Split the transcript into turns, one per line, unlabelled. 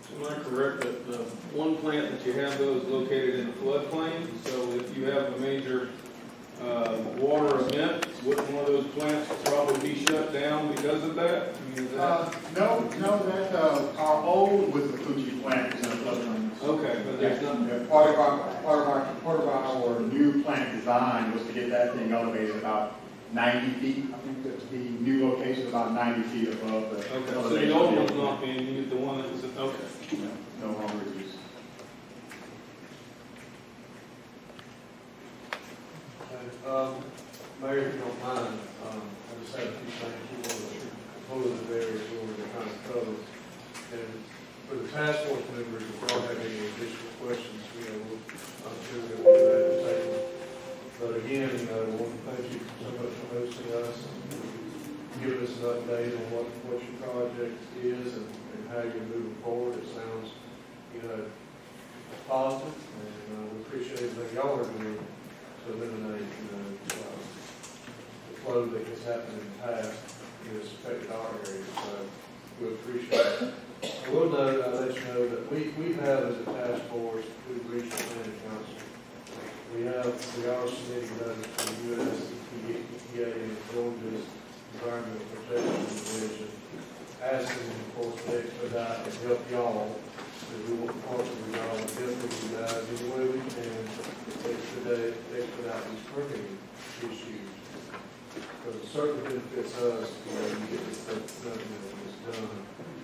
Am I correct that the one plant that you have though is located in the floodplain? So if you have a major water event, wouldn't one of those plants probably be shut down because of that? I mean, is that...
No, that our old with the Fuji plant is in the floodplain.
Okay, but there's not.
Yeah, part of our new plant design was to get that thing elevated about 90 feet. I think that the new location is about 90 feet above the.
Okay, so the old one's not being used, the one that was, okay.
No longer used.
Mayor, if you don't mind, I just have a few things we want to propose in the areas where we're trying to cover. And for the task force members, if y'all have any additional questions, I'm sure that we'll be able to take them. But again, I want to thank you so much for hosting us and giving us an update on what your project is and how you're moving forward. It sounds, positive, and we appreciate everything y'all are doing to eliminate, the flow that has happened in the past and has affected our area. So we appreciate it. I will note, I'll let you know that we have as a task force through the Regional Planning Council, we are submitting those to the U.S. EPA and Georgia's Environmental Protection Division, asking, of course, to expedite and help y'all. We want to partner with y'all and help with you guys any way we can expedite these permitting issues. Because it certainly benefits us, you get this stuff done and it's done.